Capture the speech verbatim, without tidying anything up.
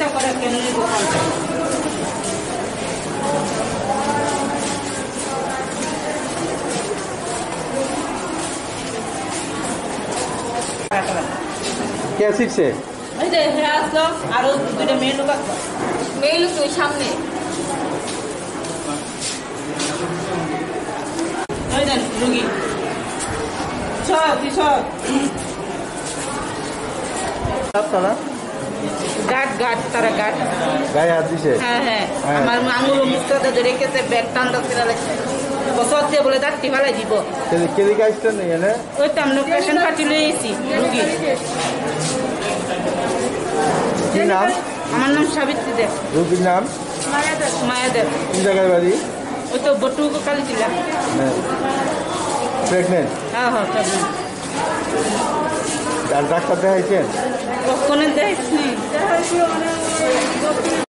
পয়সা করে কেন নিব কে শিখছে এই যে হে আসলো আর দুটো মেয়ে লোক মেয়ে লোক ওই সামনে ওই দেন রুগী সব সব আপনারা গাট গাট তারা গাট গায়ে হাত দিছে হ্যাঁ হ্যাঁ আমার আঙুল মুখটা রেখেছে ব্যাগ টান্ডা করে লাগছে বসত দিয়ে বলে দাঁড়টি ফেলাই দিব কেদিকে আসছেন এখানে ওই তো আমরা পেশেন্ট পার্টি লয়ে এসেছি রুগী কি নাম আমার নাম সাবিত্রী দেব রোগীর নাম মায়া দেব কোন জায়গায় বাড়ি ওই তো বটু কালী ছিলাম প্রেগনেন্ট হ্যাঁ হ্যাঁ প্রেগনেন্ট আর ডাক্তার দেখাইছেন কখনো দেখাইছি দেখা